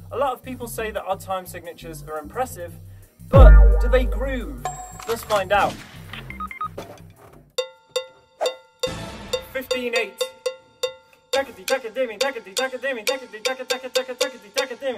A lot of people say that odd time signatures are impressive, but do they groove? Let's find out. 15-8.